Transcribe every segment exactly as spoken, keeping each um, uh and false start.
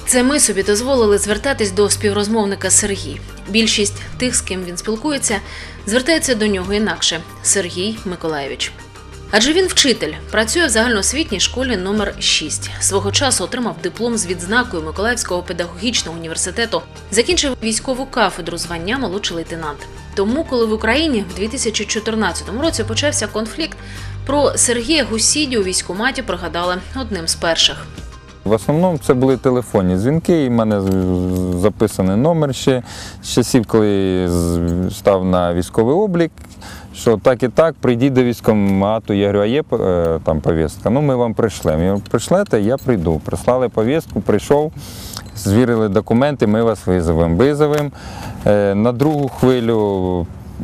Це ми собі дозволили звертатись до співрозмовника Сергій. Більшість тих, з ким він спілкується, звертається до нього інакше – Сергій Миколайович. Адже він вчитель, працює в загальноосвітній школі номер шість. Свого часу отримав диплом з відзнакою Миколаївського педагогічного університету, закінчив військову кафедру звання молодший лейтенант. Тому, коли в Україні в дві тисячі чотирнадцятому році почався конфлікт, про Сергія Гусіді у військкоматі пригадали одним з перших. В основному це були телефонні дзвінки, і в мене записаний номер ще з часів, коли став на військовий облік, що так і так, прийдіть до військкомату. Я говорю, а є там повістка? Ну, ми вам прийшлемо. Я говорю, прийшлете, я прийду. Прислали повістку, прийшов, звірили документи, ми вас визовемо. Визовемо. На другу хвилю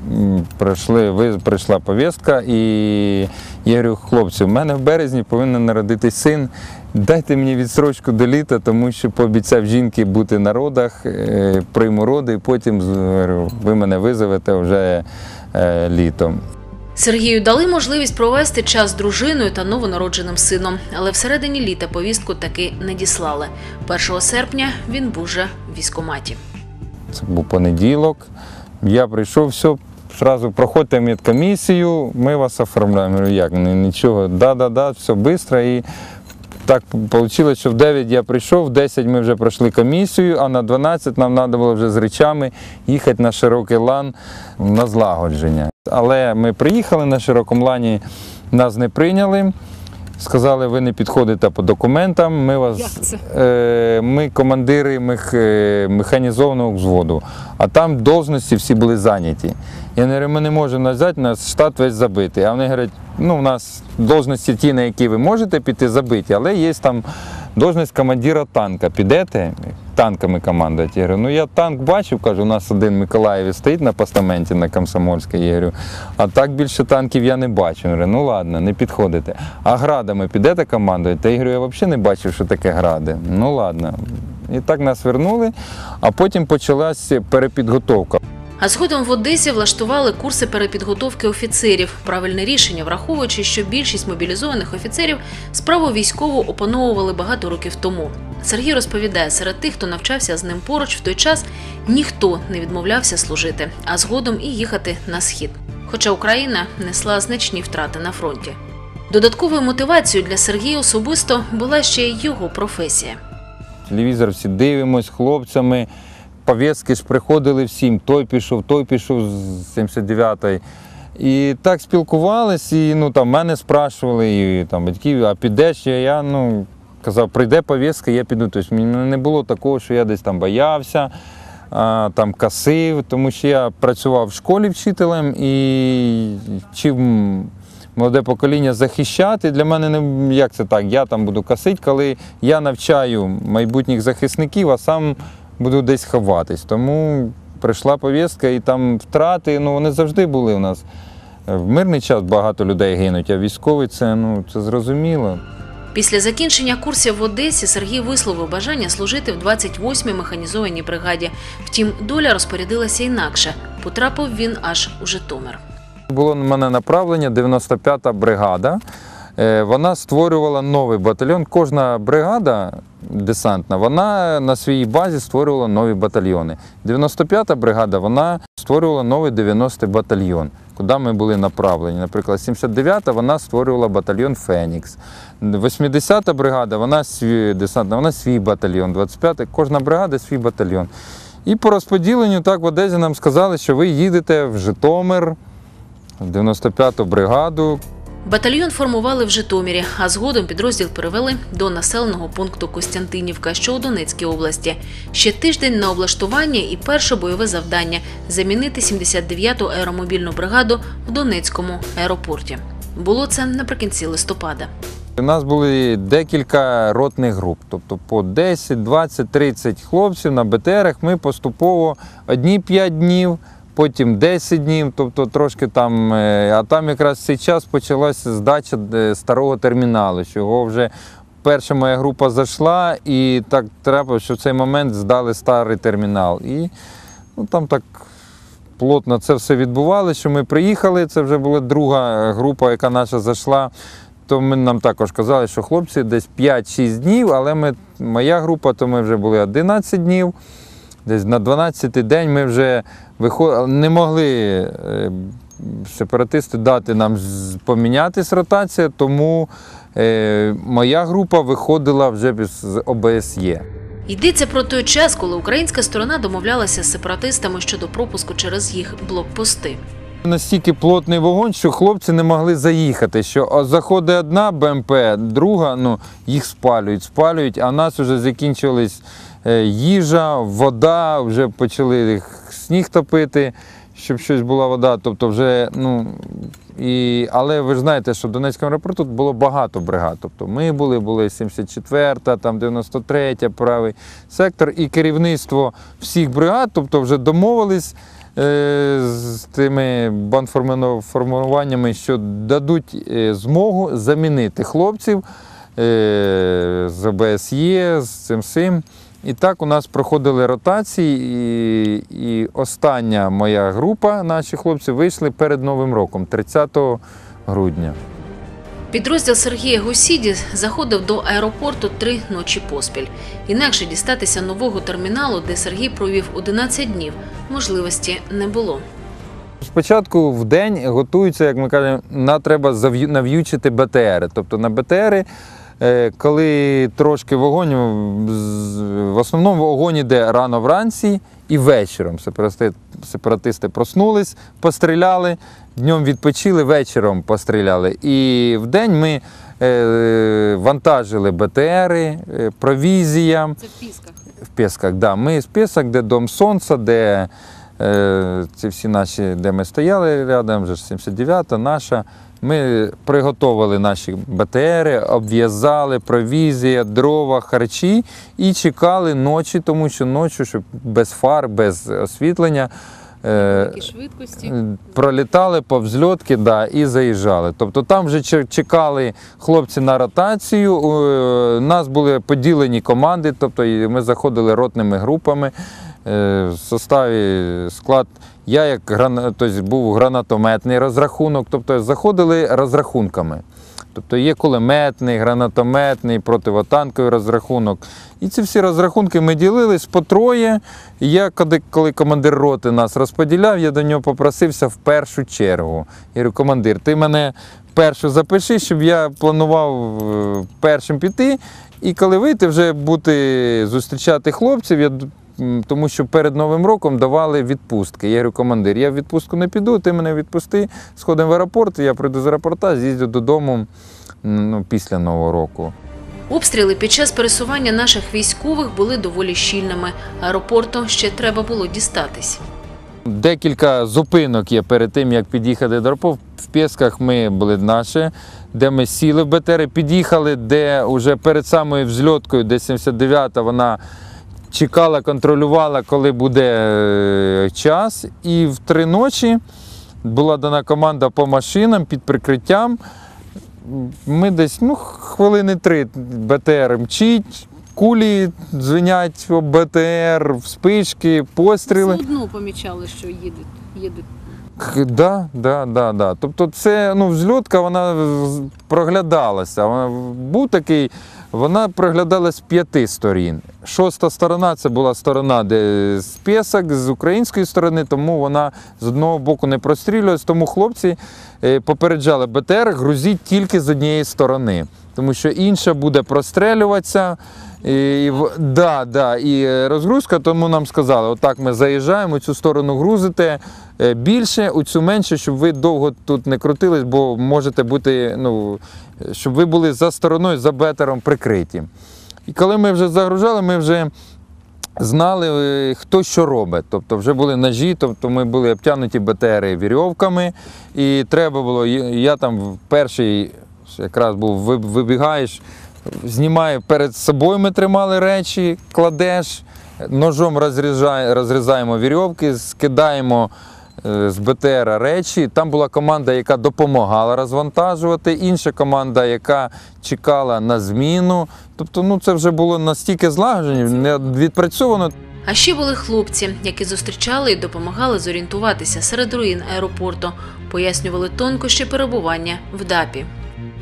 прийшли, прийшла повістка, і я говорю, хлопці, в мене в березні повинен народитись син, дайте мені відстрочку до літа, тому що пообіцяв жінки бути на родах, прийму роди, і потім говорю, ви мене визовете вже літом. Сергію дали можливість провести час з дружиною та новонародженим сином, але всередині літа повістку таки не діслали. першого серпня він був вже в військкоматі. Це був понеділок, я прийшов, все, одразу проходьте медкомісію, ми вас оформляємо. Я говорю, як, нічого, да-да-да, все швидко. І так вийшло, що в дев'ять я прийшов, в десять ми вже пройшли комісію, а на дванадцять нам треба було вже з речами їхати на широкий лан на злагодження. Але ми приїхали на широкому лані, нас не прийняли, сказали, ви не підходите по документам, ми вас, е, ми командири мех, механізованого взводу, а там должності всі були зайняті. Я говорю, ми не можемо взяти, у нас штат весь забитий. А вони говорять, ну, у нас должності ті, на які ви можете піти, забиті, але є там должність командира танка. Підете, танками командувати? Я говорю, ну я танк бачив, кажу, у нас один в Миколаєві стоїть на постаменті на Комсомольській. Я говорю, а так більше танків я не бачу. Я говорю, ну ладно, не підходите. А градами підете командувати? Я говорю, я взагалі не бачив, що таке гради. Ну ладно. І так нас вернули, а потім почалася перепідготовка. А згодом в Одесі влаштували курси перепідготовки офіцерів. Правильне рішення, враховуючи, що більшість мобілізованих офіцерів справу військову опановували багато років тому. Сергій розповідає, серед тих, хто навчався з ним поруч в той час, ніхто не відмовлявся служити, а згодом і їхати на схід. Хоча Україна несла значні втрати на фронті. Додатковою мотивацією для Сергія особисто була ще й його професія. Телевізор всі дивимось, хлопцями. Повістки ж приходили всім, той пішов, той пішов з сімдесят дев'ятої. І так спілкувалися, і ну, там, мене спрашували, і там, батьків, а підеш? Я ну, казав, прийде повістка, я піду. Тобто, не було такого, що я десь там боявся, а, там, косив, тому що я працював в школі вчителем і вчив молоде покоління захищати. Для мене, не, як це так, я там буду косити, коли я навчаю майбутніх захисників, а сам буду десь ховатись. Тому прийшла повістка, і там втрати, ну вони завжди були у нас. В мирний час багато людей гинуть, а військовий це, ну, це зрозуміло. Після закінчення курсів в Одесі Сергій висловив бажання служити в двадцять восьмій механізованій бригаді. Втім, доля розпорядилася інакше. Потрапив він аж у Житомир. Було на мене направлення, дев'яносто п'ята бригада. Вона створювала новий батальйон. Кожна бригада десантна, вона на своїй базі створювала нові батальйони. дев'яносто п'ята бригада, вона створювала новий дев'яностий батальйон, куди ми були направлені. Наприклад, сімдесят дев'ята, вона створювала батальйон «Фенікс». вісімдесята бригада, вона свій, десантна, вона свій батальйон. двадцять п'ята, кожна бригада свій батальйон. І по розподіленню так в Одесі нам сказали, що ви їдете в Житомир, в дев'яносто п'яту бригаду. Батальйон формували в Житомирі, а згодом підрозділ перевели до населеного пункту Костянтинівка, що у Донецькій області. Ще тиждень на облаштування і перше бойове завдання – замінити сімдесят дев'яту аеромобільну бригаду в Донецькому аеропорті. Було це наприкінці листопада. У нас були декілька ротних груп, тобто по десять, двадцять, тридцять хлопців на Бе Те Ерах. Ми поступово одні п'ять днів, потім десять днів, тобто трошки там, а там якраз в цей час почалася здача старого терміналу, що його вже перша моя група зайшла, і так треба, що в цей момент здали старий термінал. І ну, там так плотно це все відбувалося, що ми приїхали, це вже була друга група, яка наша зайшла. то ми, нам також казали, що хлопці десь п'ять-шість днів, але ми, моя група, то ми вже були одинадцять днів. Десь на дванадцятий день ми вже виходили, не могли сепаратисти дати нам помінятись ротація, тому е, моя група виходила вже з О Б С Є. Йдеться про той час, коли українська сторона домовлялася з сепаратистами щодо пропуску через їх блокпости. Настільки плотний вогонь, що хлопці не могли заїхати, що заходить одна Б М П, друга, ну, їх спалюють, спалюють, а в нас вже закінчились їжа, вода, вже почали сніг топити, щоб щось була вода, тобто вже, ну, і, але ви ж знаєте, що в Донецькому аеропорту було багато бригад, тобто ми були, були сімдесят четверта, там дев'яносто третя, правий сектор, і керівництво всіх бригад, тобто вже домовились е, з тими бандформуваннями, що дадуть е, змогу замінити хлопців е, з О Б С Є, з цим всім. І так у нас проходили ротації, і, і остання моя група, наші хлопці, вийшли перед Новим роком, тридцятого грудня. Підрозділ Сергія Гусіді заходив до аеропорту три ночі поспіль. Інакше дістатися нового терміналу, де Сергій провів одинадцять днів, можливості не було. Спочатку в день готуються, як ми кажемо, на, треба нав'ючити Б Т Ери. Тобто на Б Т Ери, коли трошки вогонь, в основному вогонь йде рано вранці і вечором. Сепаратисти проснулись, постріляли, днем відпочили, вечором постріляли. І в день ми вантажили Б Т Ери, провізія. Це в Пісках? В Пісках, так. Да. Ми з Пісок, де Дом Сонця, де ці всі наші, де ми стояли рядом, вже сімдесят дев'ята наша. Ми приготували наші Б Т Ери, обв'язали, провізія, дрова, харчі і чекали ночі, тому що ночі, щоб без фар, без освітлення, великі швидкості пролітали по взльотки, да, і заїжджали. Тобто там вже чекали хлопці на ротацію, у нас були поділені команди, тобто ми заходили ротними групами. В составі склад, я як тобто, був гранатометний розрахунок, тобто заходили розрахунками. Тобто є кулеметний, гранатометний, противотанковий розрахунок. І ці всі розрахунки ми ділились по троє. І я, коли, коли командир роти нас розподіляв, я до нього попросився в першу чергу. Я говорю, командир, ти мене першу запиши, щоб я планував першим піти. І коли вийти, вже бути, зустрічати хлопців, я тому що перед Новим роком давали відпустки. Я говорю, командир, я в відпустку не піду, ти мене відпусти, сходимо в аеропорт, я прийду з аеропорта, з'їздю додому, ну, після Нового року. Обстріли під час пересування наших військових були доволі щільними. Аеропорту ще треба було дістатись. Декілька зупинок є перед тим, як під'їхати до аеропорту. В Пісках ми були наші, де ми сіли в Б Т Ери, під'їхали, де вже перед самою взльоткою, де сімдесят дев'ята, вона чекала, контролювала, коли буде час. І в три ночі була дана команда по машинам під прикриттям. Ми десь, ну, хвилини три Б Т Ер мчить, кулі дзвенять об Б Т Ер, спички, постріли. Все одно помічали, що їдуть. їдуть. Да, да, да, да. Тобто це, ну, взльотка, вона проглядалася. Вона, був такий, вона проглядалась з п'яти сторін. Шоста сторона – це була сторона, де з Пісок, з української сторони, тому вона з одного боку не прострілювалась, тому хлопці попереджали Б Т Ер грузіть тільки з однієї сторони, тому що інша буде прострілюватися. І, да, да, і розгрузка, тому нам сказали, отак ми заїжджаємо, у цю сторону грузите більше, у цю менше, щоб ви довго тут не крутились, бо можете бути, ну, щоб ви були за стороною, за Б Т Ером прикриті. І коли ми вже загружали, ми вже знали, хто що робить. Тобто вже були ножі, тобто ми були обтягнуті Б Т Ери вірьовками, і треба було, я там перший якраз був, вибігаєш, знімаю, перед собою ми тримали речі, кладеш, ножом розрізаємо вірьовки, скидаємо з Б Т Ера речі. Там була команда, яка допомагала розвантажувати, інша команда, яка чекала на зміну. Тобто, ну, це вже було настільки злагоджено, не відпрацьовано. А ще були хлопці, які зустрічали і допомагали зорієнтуватися серед руїн аеропорту, пояснювали тонкощі перебування в ДАПі.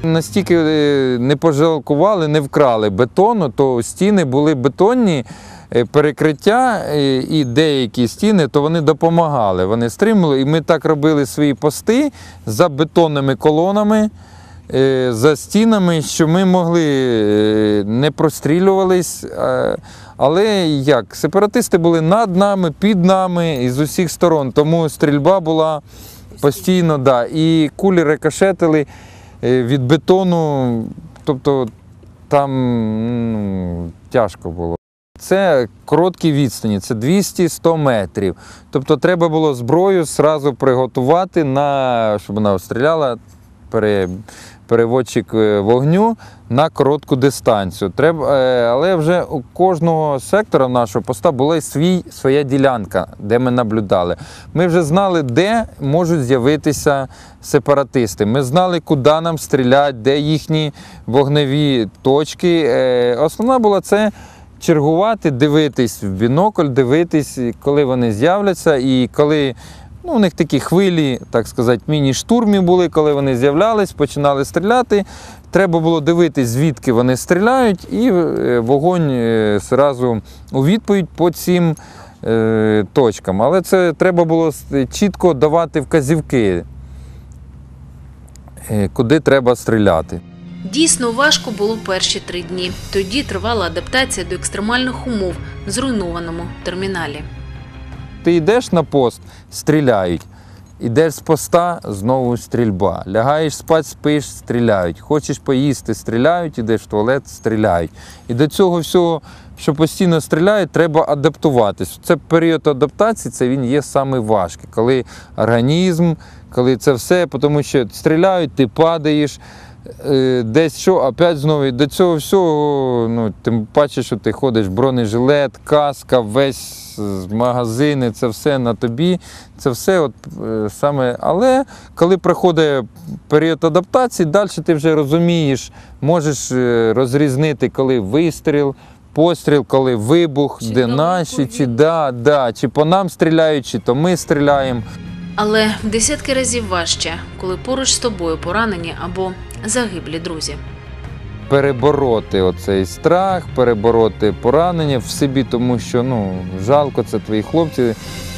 Настільки е, не пожалкували, не вкрали бетону, то стіни були бетонні, е, перекриття е, і деякі стіни, то вони допомагали, вони стримували. І ми так робили свої пости за бетонними колонами, е, за стінами, що ми могли, е, не прострілювались. Е, але як, сепаратисти були над нами, під нами і з усіх сторон, тому стрільба була постійно, да, і кулі рикошетили від бетону, тобто там ну, тяжко було. Це короткі відстані, це двісті - сто метрів. Тобто треба було зброю зразу приготувати, на, щоб вона стріляла, пере, переводчик вогню на коротку дистанцію. Треба, але вже у кожного сектора нашого поста була свій, своя ділянка, де ми наблюдали. Ми вже знали, де можуть з'явитися сепаратисти. Ми знали, куди нам стріляти, де їхні вогневі точки. Основна була це чергувати, дивитись в бінокль, дивитись, коли вони з'являться і коли. Ну, у них такі хвилі, так сказати, міні-штурмі були, коли вони з'являлись, починали стріляти. Треба було дивитись, звідки вони стріляють, і вогонь одразу у відповідь по цим е, точкам. Але це треба було чітко давати вказівки, е, куди треба стріляти. Дійсно важко було перші три дні. Тоді тривала адаптація до екстремальних умов в зруйнованому терміналі. Ти йдеш на пост, стріляють. Йдеш з поста, знову стрільба. Лягаєш спати, спиш, стріляють. Хочеш поїсти, стріляють, йдеш в туалет, стріляють. І до цього всього, що постійно стріляють, треба адаптуватись. Це період адаптації, це він є самий важкий. Коли організм, коли це все, тому що стріляють, ти падаєш, десь що, опять знову. До цього всього, ну, тим паче, що ти ходиш, бронежилет, каска, весь магазини, це все на тобі, це все от саме. Але коли проходить період адаптації, далі ти вже розумієш, можеш розрізнити, коли вистріл, постріл, коли вибух, Чи де наші, чи, да, да, чи по нам стріляють, чи то ми стріляємо. Але в десятки разів важче, коли поруч з тобою поранені або загиблі друзі. Перебороти оцей страх, перебороти поранення в собі, тому що ну, жалко, це твої хлопці.